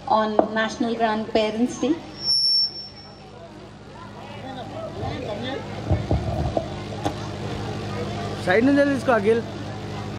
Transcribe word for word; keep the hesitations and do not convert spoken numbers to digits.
on National Grandparents' Day. Side నుంచి తీసుకో అఖిల్.